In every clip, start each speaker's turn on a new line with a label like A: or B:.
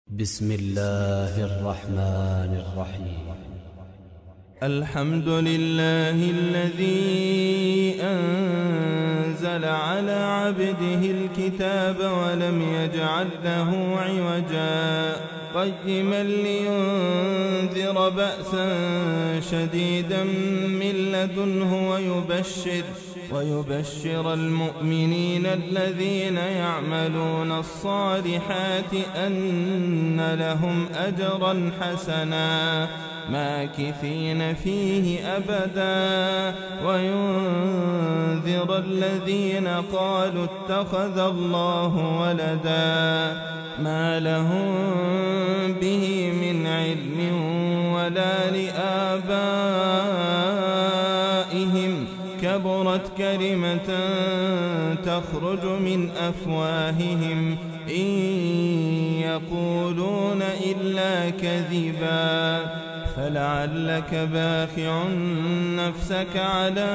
A: بسم الله الرحمن الرحيم.
B: الحمد لله الذي أنزل على عبده الكتاب ولم يجعل له عوجا قيما لينذر بأسا شديدا من لدنه ويبشر المؤمنين الذين يعملون الصالحات أن لهم أجرا حسنا ماكثين فيه أبدا وينذر الذين قالوا اتخذ الله ولدا ما لهم به من علم ولا لآبائهم كبرت كلمة تخرج من أفواههم إن يقولون إلا كذبا فلعلك باخع نفسك على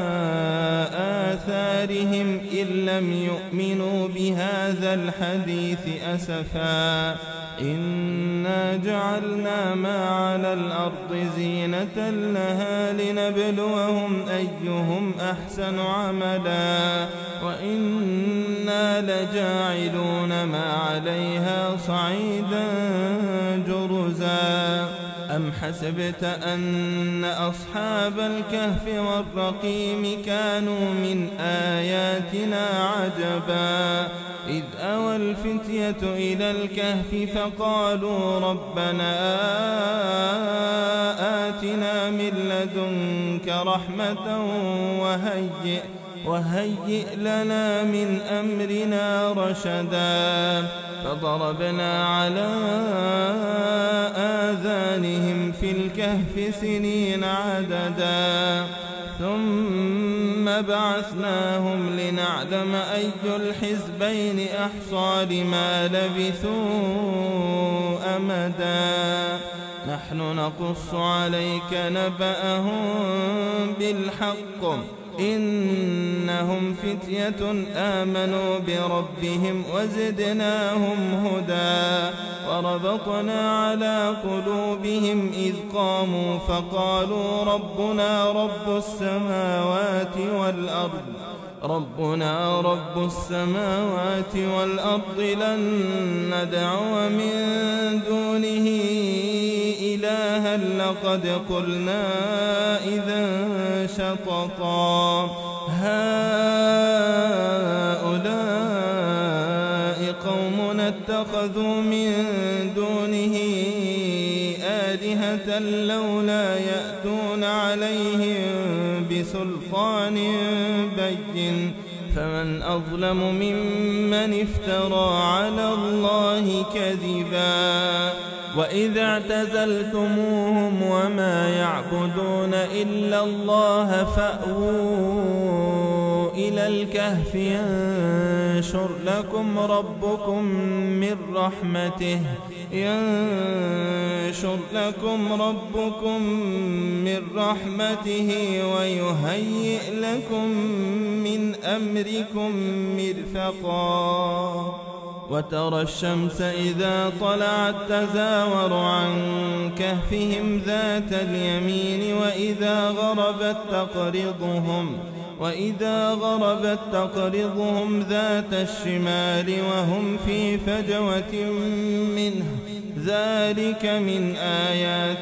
B: آثارهم إن لم يؤمنوا بهذا الحديث أسفا إنا جعلنا ما على الأرض زينة لها لنبلوهم أيهم أحسن عملا وإنا لجاعلون ما عليها صعيدا جرزا أم حسبت أن أصحاب الكهف والرقيم كانوا من آياتنا عجبا إذ أوى الفتية إلى الكهف فقالوا ربنا آتنا من لدنك رحمة وهيئ لنا من أمرنا رشدا فضربنا على آذانهم في الكهف سنين عددا ثم بعثناهم لنعلم أي الحزبين أحصى لما لبثوا أمدا نحن نقص عليك نبأهم بالحق إنهم فتية آمنوا بربهم وزدناهم هدى وربطنا على قلوبهم إذ قاموا فقالوا ربنا رب السماوات والأرض لن ندعو من دونه إلها لقد قلنا إذا شططا هؤلاء قومنا اتخذوا من دونه آلهة لولا يأتون عليهم بسلطان بين فمن أظلم ممن افترى على الله كذبا وإذا اعتزلتموهم وما يعبدون إلا الله فأووا إلى الكهف ينشر لكم ربكم من رحمته ويهيئ لكم من أمركم مرفقا وترى الشمس إذا طلعت تزاور عن كهفهم ذات اليمين وإذا غربت تقرضهم ذات الشمال وهم في فجوة منه ذلك من آيات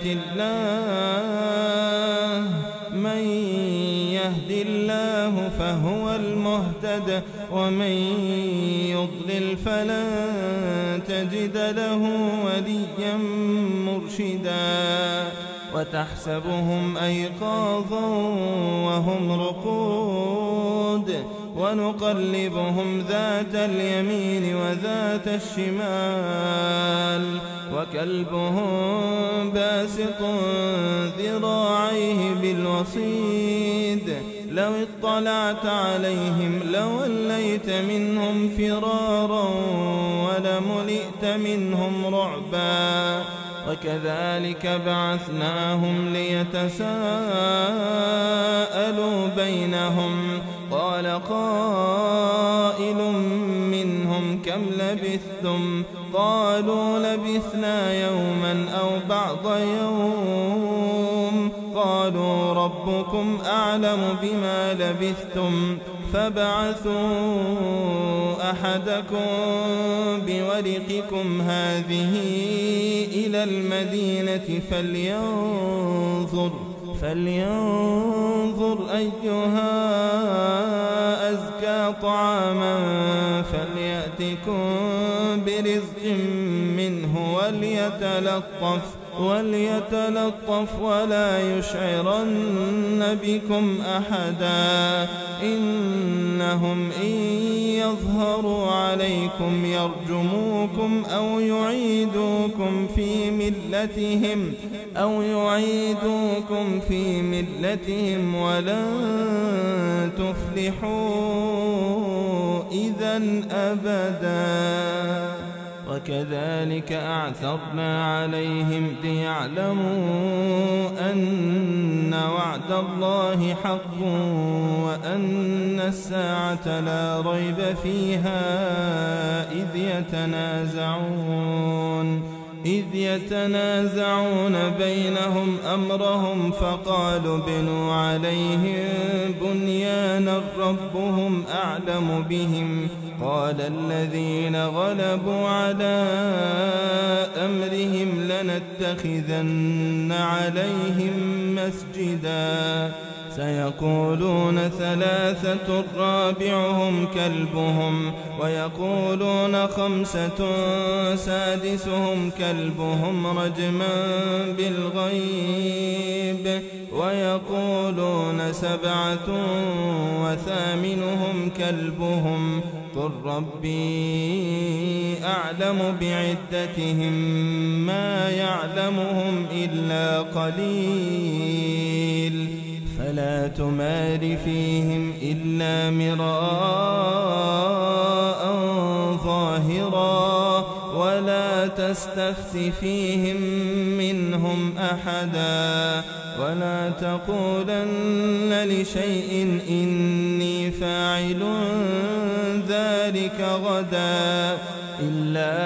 B: الله من يهد الله فهو المهتد ومن يضلل فلن تجد له وليا مرشدا وتحسبهم أيقاظا وهم رقود ونقلبهم ذات اليمين وذات الشمال وكلبهم باسط ذراعيه بالوصيد لو اطلعت عليهم لوليت منهم فرارا ولملئت منهم رعبا وكذلك بعثناهم ليتساءلوا بينهم قال قائل منهم منهم كم لبثتم قالوا لبثنا يوما أو بعض يوم قالوا ربكم أعلم بما لبثتم فابعثوا أحدكم بورقكم هذه إلى المدينة فلينظر أيها أزكى طعاما فليأتكم برزق منه وليتلطف ولا يشعرن بكم أحدا إنهم إن يظهروا عليكم يرجموكم أو يعيدوكم في ملتهم ولن تفلحوا إذا أبدا وكذلك أعثرنا عليهم ليعلموا أن وعد الله حق وأن الساعة لا ريب فيها إذ يتنازعون بينهم أمرهم فقالوا بنوا عليهم بنيانا ربهم أعلم بهم قال الذين غلبوا على أمرهم لنتخذن عليهم مسجدا سيقولون ثلاثة رابعهم كلبهم ويقولون خمسة سادسهم كلبهم رجما بالغيب ويقولون سبعة وثامنهم كلبهم قل ربي أعلم بعدتهم ما يعلمهم إلا قليل فلا تمار فيهم إلا مراء ظاهرا ولا تستفت فيهم منهم أحدا ولا تقولن لشيء إني فاعل ذلك غدا إلا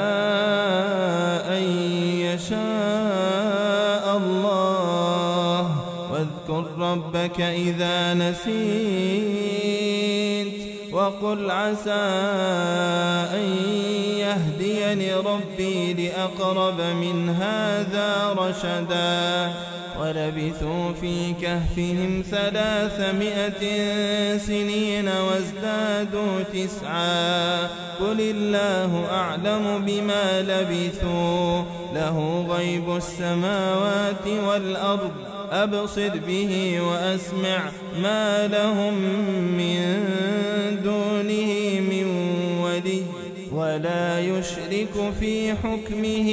B: أن يشاء الله واذكر ربك إذا نسيت وقل عسى أن يهديني ربي لأقرب من هذا رشدا ولبثوا في كهفهم 300 سنين وازدادوا 9 قل الله أعلم بما لبثوا له غيب السماوات والأرض أبصر به وأسمع ما لهم من دونه من ولي ولا يشرك في حكمه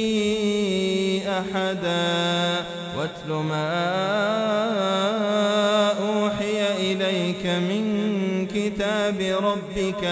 B: أحدا واتل ما أوحي إليك من كتاب ربك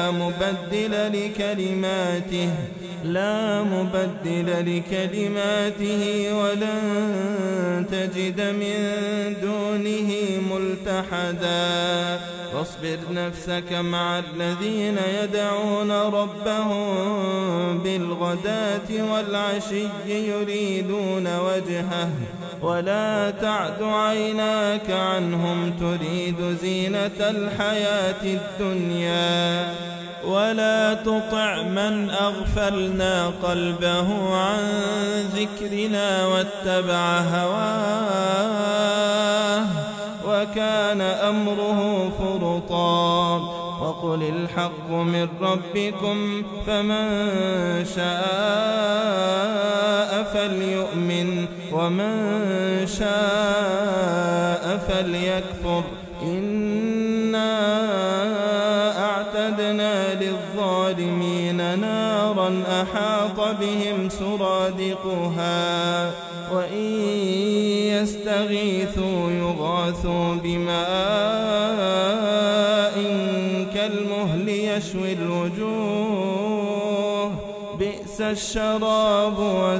B: لا مبدل لكلماته ولن تجد من دونه ملتحدا واصبر نفسك مع الذين يدعون ربهم بالغداة والعشي يريدون وجهه ولا تعد عيناك عنهم تريد زينة الحياة الدنيا ولا تطع من أغفلنا قلبه عن ذكرنا واتبع هواه وكان أمره فرطا وقل الحق من ربكم فمن شاء فليؤمن ومن شاء فليكفر إنا أعتدنا للظالمين نارا أحاط بهم سرادقها وإن يستغيثوا يغاثوا بماء كالمهل يشوي الوجوه بئس الشراب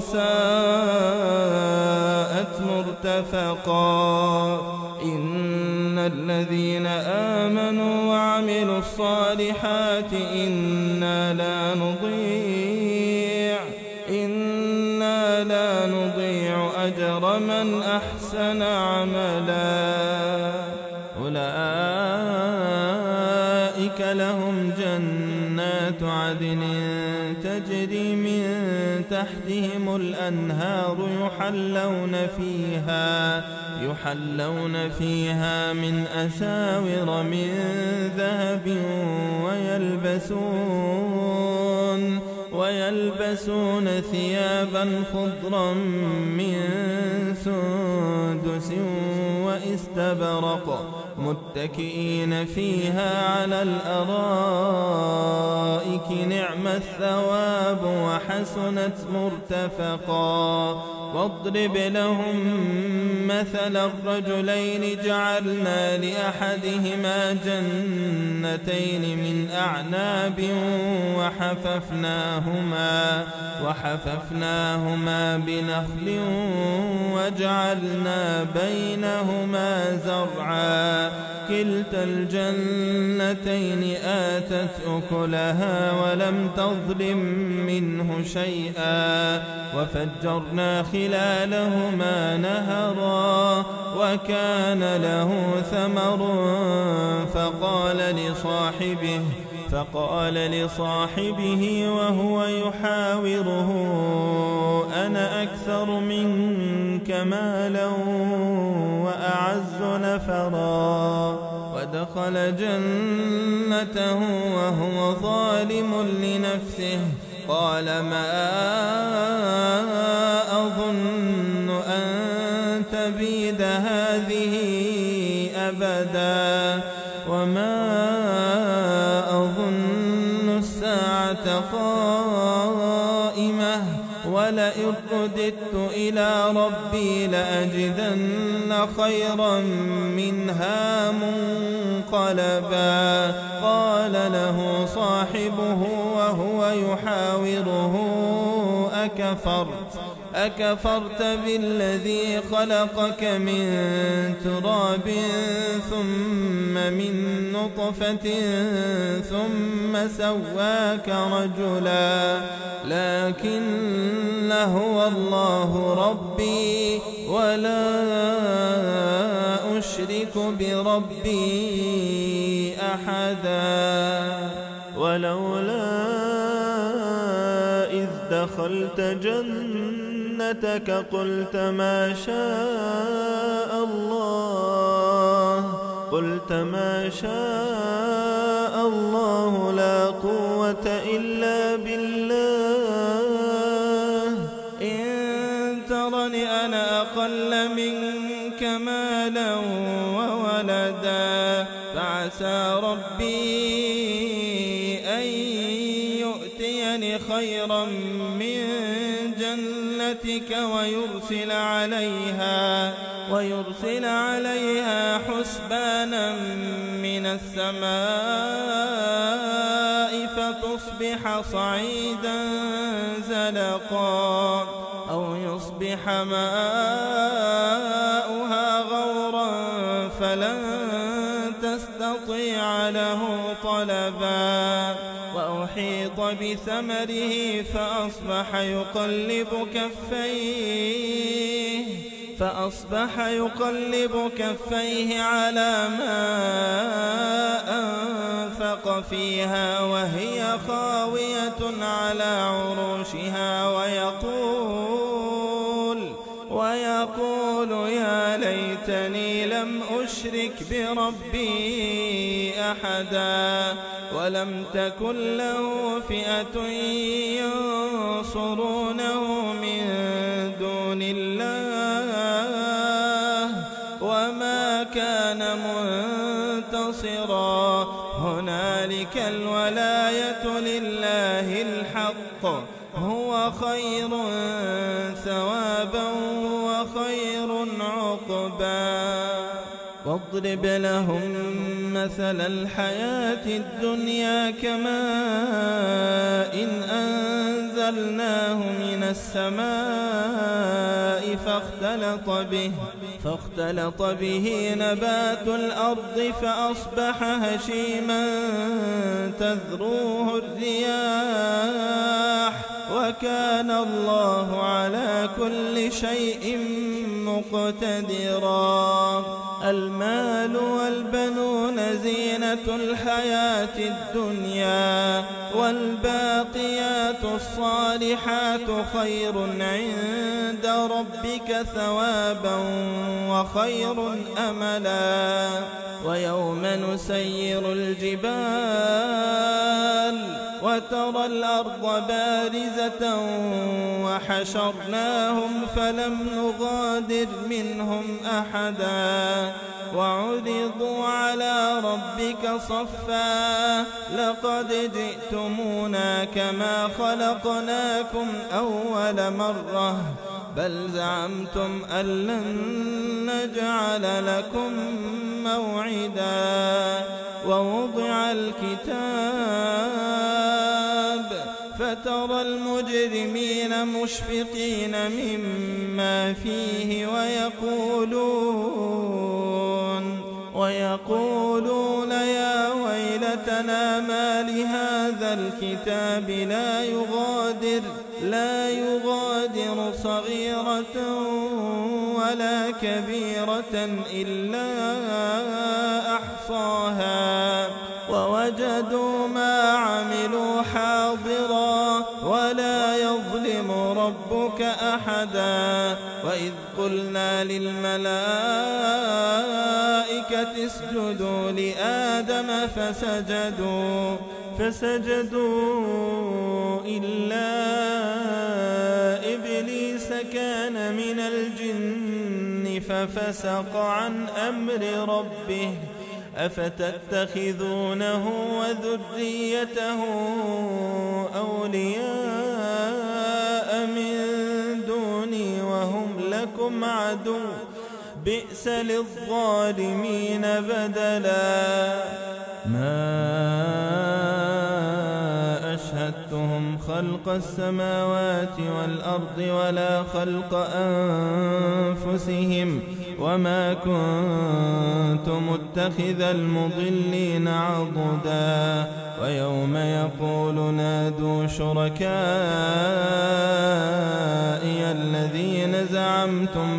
B: وساءت مرتفقا إن الذين آمنوا وعملوا الصالحات إنا لا مضيع إنا لا نضيع أجر من أحسن عملا أولئك لهم جنات عدن تجري من تحتهم الأنهار يحلون فيها من أساور من ذهب ويلبسون ثيابا خضرا من سندس واستبرق متكئين فيها على الأرائك نعم الثواب وحسنت مرتفقا واضرب لهم مثل الرجلين جعلنا لأحدهما جنتين من أعناب وحففناهما بنخل وجعلنا بينهما زرعا كلتا الجنتين آتت أكلها ولم تظلم منه شيئا وفجرنا خلالهما نهرا وكان له ثمر فقال لصاحبه وهو يحاوره أنا أكثر منك مالا وأعز نفرا ودخل جنته وهو ظالم لنفسه قال ما أظن أن تبيد هذه أبدا وما أظن الساعة قائمة ولئن رددت إلى ربي لأجدن خيرا منها منقلبا قال له صاحبه وهو يحاوره أكفرت بالذي خلقك من تراب ثم من نطفة ثم سواك رجلا لكن هو الله ربي ولا أشرك بربي أحدا ولولا إذ دخلت جنتك قلت ما شاء الله لا قوة إلا بالله إن ترني أنا أقل منك مالا وولدا فعسى ربي أن يؤتيني خيرا من جنتك ويرسل عليها حسبانا من السماء فتصبح صعيدا زلقا أو يصبح ماؤها غورا فلن تستطيع له طلبا وأحيط بثمره فأصبح يقلب كفيه على ما أنفق فيها وهي خاوية على عروشها ويقول يا ليتني لم أشرك بربي أحدا ولم تكن له فئة ينصرونه من دون الله وما كان منتصرا هنالك الولاية لله الحق هو خير ثوابا وخير عقبا واضرب لهم مثل الحياة الدنيا كماء إن أنزلناه من السماء فاختلط به نبات الأرض فأصبح هشيما تذروه الرياح وكان الله على كل شيء مقتدرا. المال والبنون زينة الحياة الدنيا والباقيات الصالحات خير عند ربك ثوابا وخير أملا. ويوم نسير الجبال وترى الأرض بارزة وحشرناهم فلم نغادر منهم أحدا وعرضوا على ربك صفا لقد جئتمونا كما خلقناكم أول مرة بل زعمتم أن لن نجعل لكم موعدا. ووضع الكتاب فترى المجرمين مشفقين مما فيه ويقولون يا ويلتنا ما لهذا الكتاب لا يغادر صغيرة ولا كبيرة إلا أحصاها ووجدوا ما عملوا حاضرا ولا يظلم ربك أحدا. وإذ قلنا للملائكة اسجدوا لآدم فسجدوا إلا إبليس كان من الجن ففسق عن أمر ربه أفتتخذونه وذريته أولياء من دوني وهم لكم عدو بئس للظالمين بدلا. ما أشهدتهم خلق السماوات والأرض ولا خلق أنفسهم وما كنت متخذ المضلين عضدا. ويوم يقول نادوا شركائي الذين زعمتم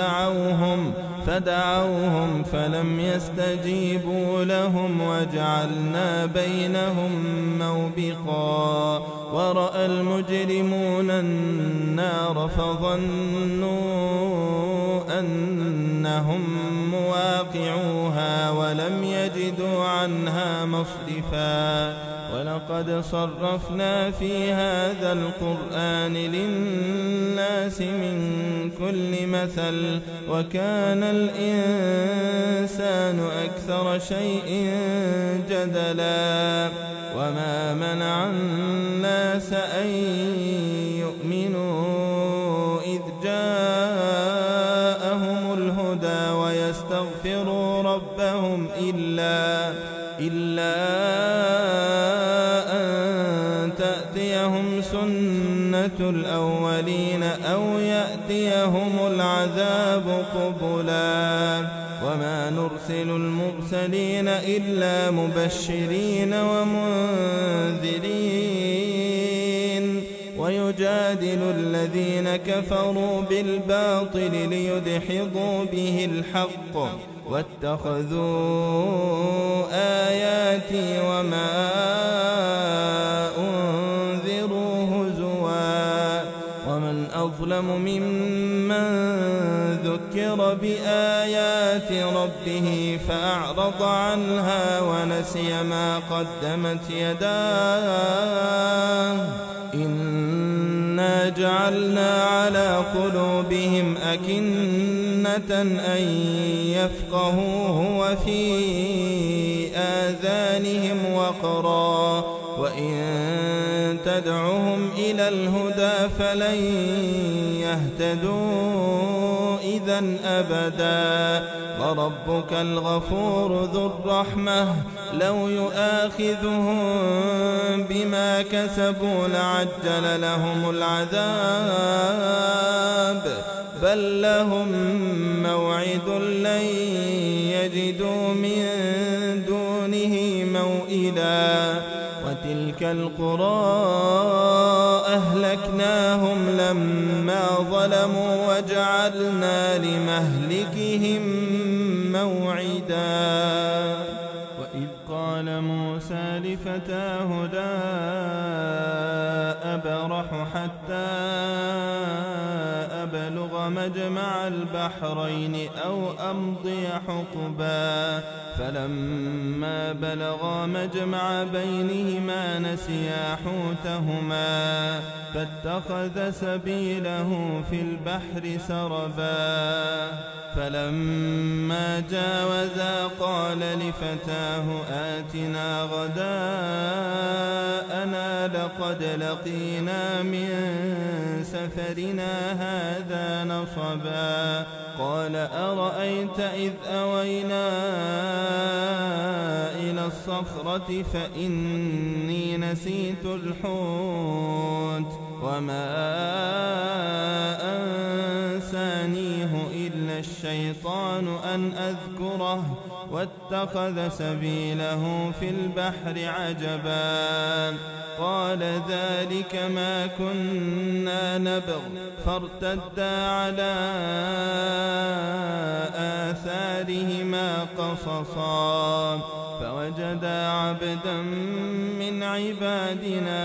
B: فدعوهم فلم يستجيبوا لهم وجعلنا بينهم موبقا. ورأى المجرمون النار فظنوا أنهم مواقعوها ولم يجدوا عنها مصرفا. ولقد صرفنا في هذا القرآن للناس من كل مثل وكان الإنسان أكثر شيء جدلا. وما منع الناس أن يؤمنوا إذ جاءهم الهدى ويستغفروا ربهم إلا أن تأتيهم سنة الأولين أو يأتيهم العذاب قبلا. وما نرسل المرسلين إلا مبشرين ومنذرين ويجادل الذين كفروا بالباطل ليدحضوا به الحق واتخذوا آياتي وما أنذروا هزوا. ومن أظلم ممن ذكر بآيات ربه فأعرض عنها ونسي ما قدمت يداه إنا جعلنا على قلوبهم أكنة أن يفقهوه وفي آذانهم وقرا وإن تدعهم إلى الهدى فلن يهتدوا إذا أبدا وربك الغفور ذو الرحمة لو يؤاخذهم بما كسبوا لعجل لهم العذاب بل لهم موعد لن يجدوا من دونه موئلا وتلك القرى أهلكناهم لما ظلموا وجعلنا لمهلكهم موعدا وإذ قال موسى لفتاه لا أبرح حتى أبلغ مجمع البحرين أو أمضي حقبا فلما بلغا مجمع بينهما نسيا حوتهما فاتخذ سبيله في البحر سربا فلما جاوزا قال لفتاه آتنا غداءنا لقد لقينا من سفرنا هذا نصبا قال أرأيت إذ أوينا إلى الصخرة فإني نسيت الحوت وما أنسانيه إلا الشيطان أن أذكره واتخذ سبيله في البحر عجبا قال ذلك ما كنا نبغ فارتدا على آثارهما قصصا فوجدا عبدا من عبادنا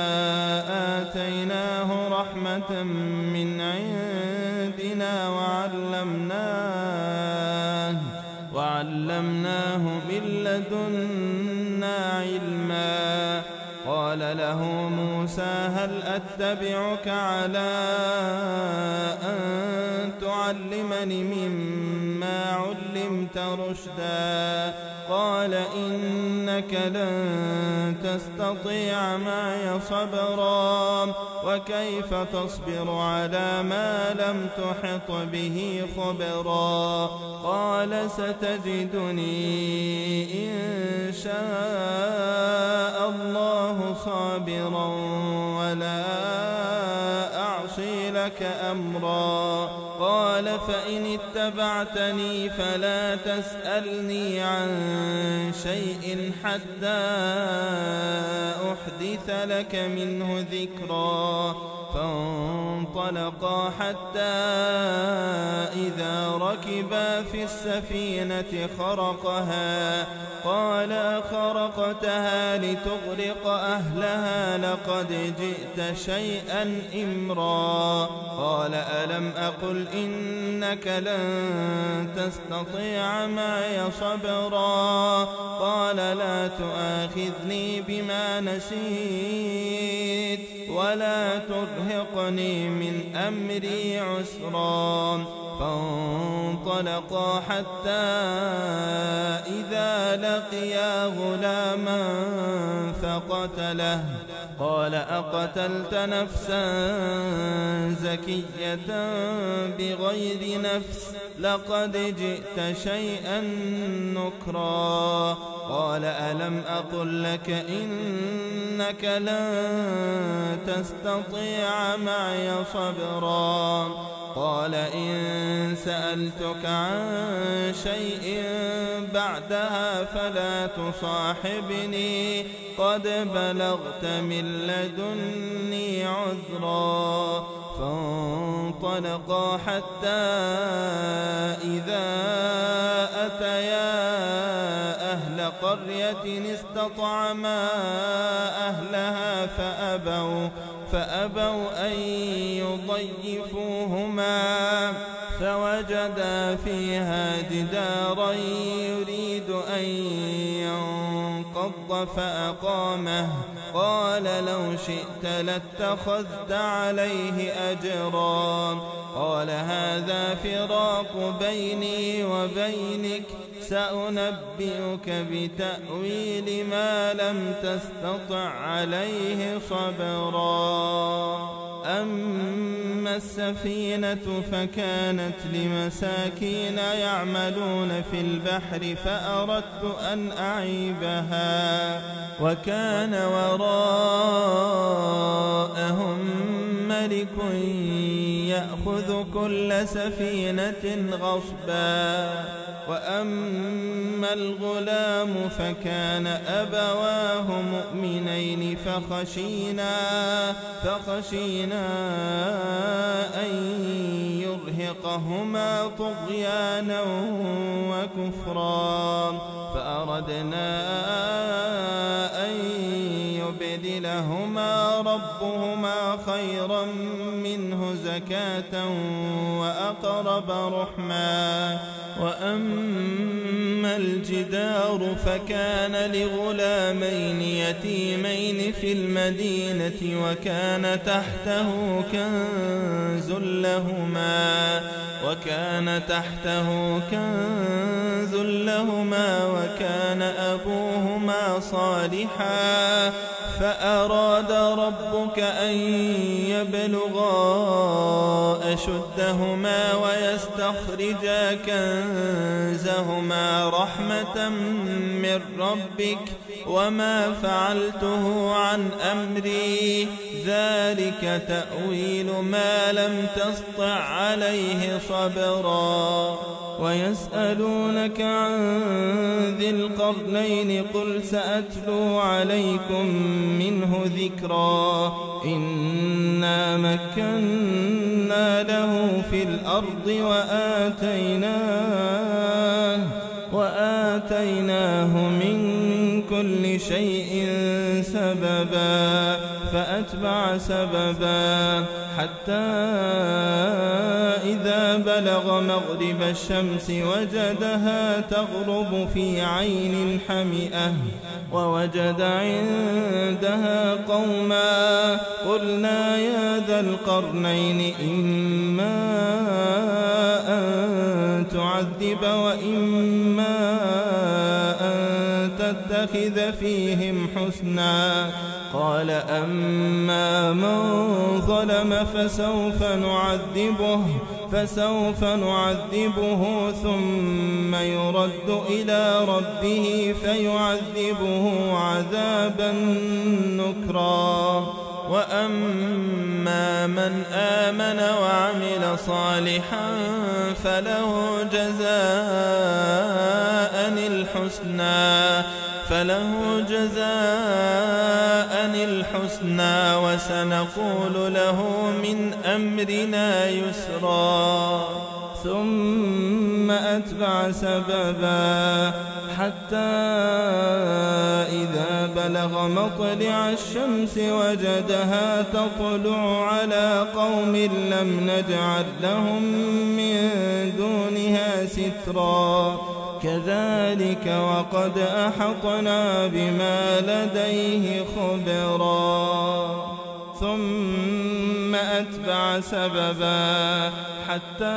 B: آتيناه رحمة من عندنا وعلمناه من لدنا علما قال له موسى هل أتبعك على أن تعلمني مما علمت رشدا قال إنك لن تستطيع معي صبرا وكيف تصبر على ما لم تحط به خبرا قال ستجدني إن شاء الله صابرا ولا أعصي لك أمرا قال فإن اتبعتني فلا تسألني عن شيء حتى أحدث لك منه ذكرا فانطلقا حتى إذا ركبا في السفينة خرقها قال خرقتها لتغرق أهلها لقد جئت شيئا إمرا قال ألم أقل إنك لن تستطيع معي صبرا قال لا تؤاخذني بما نسيت ولا ترهقني من أمري عسرا فانطلقا حتى إذا لقيا غلاما فقتله قال أقتلت نفسا زكية بغير نفس لقد جئت شيئا نكرا قال ألم أقل لك إنك لن تستطيع معي صبرا قال إن سألتك عن شيء بعدها فلا تصاحبني قد بلغت من لدني عذرا فانطلقا حتى إذا أتيا أهل قرية استطعما أهلها فأبوا أن يضيفوهما فوجدا فيها جدارا يريد أن ينقض فأقامه قال لو شئت لاتخذت عليه أجرا قال هذا فراق بيني وبينك سأنبئك بتأويل ما لم تستطع عليه صبرا أما أما السفينة فكانت لمساكين يعملون في البحر فأردت أن أعيبها وكان وراءهم ملك يأخذ كل سفينة غصبا وأما الغلام فكان أبواه مؤمنين فخشينا أن يرهقهما طغيانا وكفرا فأردنا أن يبدلهما ربهما خيرا منه زكاة وأقرب رحما وأما الجدار فكان لغلامين يتيمين في المدينة وكان تحته كنز لهما وكان أبوهما صالحا فأراد ربك أن يبلغا أشدهما ويستخرجا كنزهما رحمة من ربك وما فعلته عن أمري ذلك تأويل ما لم تسطع عليه صبرا ويسألونك عن ذي القرنين قل سأتلو عليكم منه ذكرا إنا مكنا له في الأرض وآتيناه من كل شيء سببا فأتبع سببا حتى إذا بلغ مغرب الشمس وجدها تغرب في عين حمئة ووجد عندها قوما قلنا يا ذا القرنين إما أن تعذب وإما أن تتخذ فيهم حسنا قال أما من ظلم فسوف نعذبه ثم يرد إلى ربه فيعذبه عذابا نكرا وأما من آمن وعمل صالحا فله جزاء الحسنى وسنقول له من أمرنا يسرا ثم أتبع سببا حتى إذا بلغ مطلع الشمس وجدها تطلع على قوم لم نجعل لهم من دونها سترا كذلك وقد أحطنا بما لديه خبرا ثم أتبع سببا حتى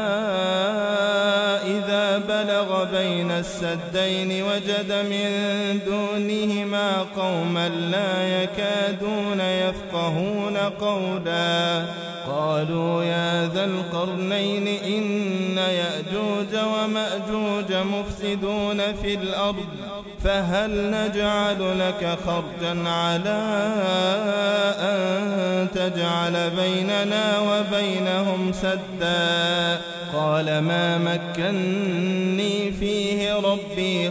B: إذا بلغ بين السدين وجد من دونهما قوما لا يكادون يفقهون قولا قالوا يا ذا القرنين إن يأجوج ومأجوج مفسدون في الأرض فهل نجعل لك خرجا على أن تجعل بيننا وبينهم سدا قال ما مكني فيه ربي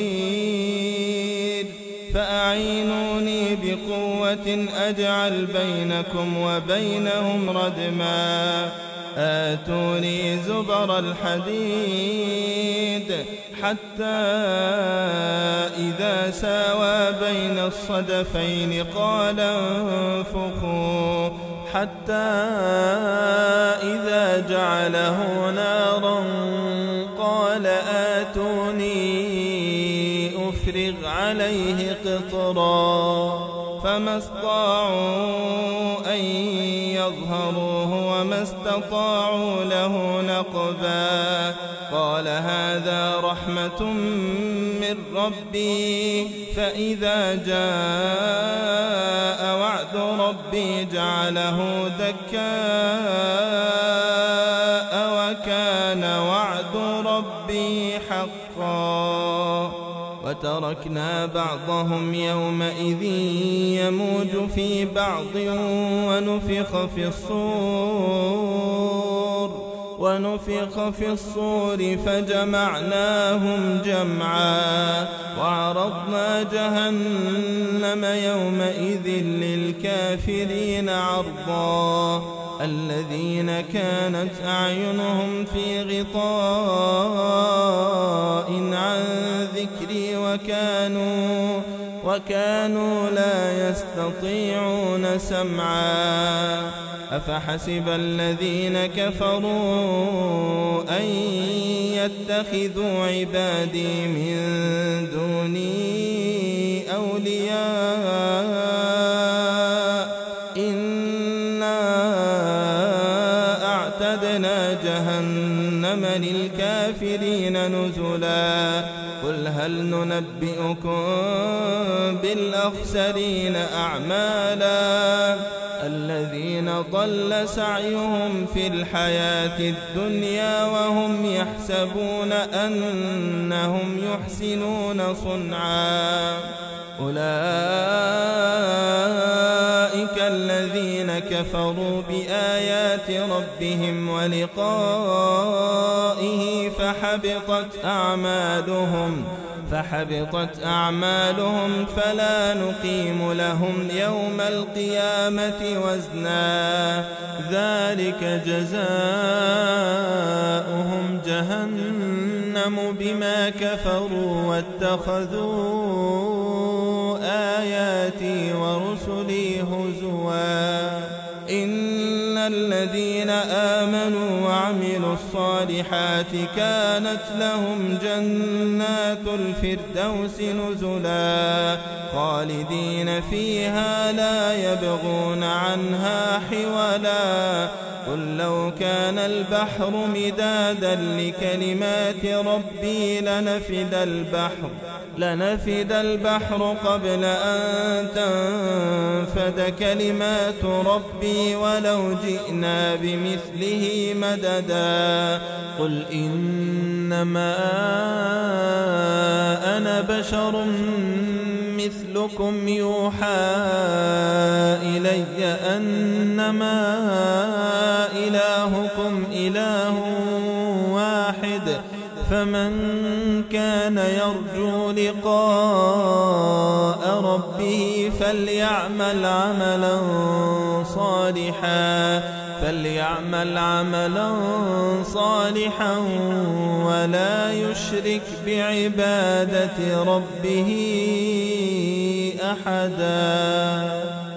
B: خير فأعينوني بقوة أجعل بينكم وبينهم ردما آتوني زبر الحديد حتى إذا ساوى بين الصدفين قال انفخوا حتى إذا جعله نارا قال آتوني أفرغ عليه قطرا فما استطاعوا أن يظهروه وما استطاعوا له نقبا قال هذا رحمة من ربي فإذا جاء وعد ربي جعله دكاء وكان وعد ربي حقا وتركنا بعضهم يومئذ يموج في بعض ونفخ في الصور فجمعناهم جمعا وعرضنا جهنم يومئذ للكافرين عرضا الذين كانت أعينهم في غطاء عن ذكري وكانوا لا يستطيعون سمعا أفحسب الذين كفروا أن يتخذوا عبادي من دوني أولياء إنا أعتدنا جهنم للكافرين نزلا قل هل ننبئكم بالأخسرين أعمالا الذين ضل سعيهم في الحياة الدنيا وهم يحسبون أنهم يحسنون صنعا أولئك الذين كفروا بآيات ربهم ولقائه فحبطت أعمالهم فلا نقيم لهم يوم القيامة وزنا ذلك جزاؤهم جهنم بما كفروا واتخذوا آياتي ورسلي هزوا إن الذين آمنوا وعملوا الصالحات كانت لهم جنات الفردوس نزلا خالدين فيها لا يبغون عنها حولا قل لو كان البحر مدادا لكلمات ربي لنفد البحر قبل أن تنفد كلمات ربي ولو جئنا بمثله مددا قل إنما أنا بشر مثلكم يوحى إلي أنما إلهكم إله واحد فمن كان يرجو لقاء ربه فليعمل عملا صالحا ولا يشرك بعبادة ربه أحدا.